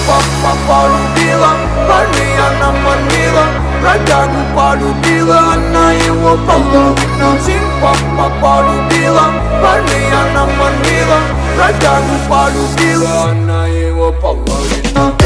папа полюбила, парней она манила, бродягу полюбила, она его половина. Син папа полюбила, парней она манила, бродягу полюбила, она его половина.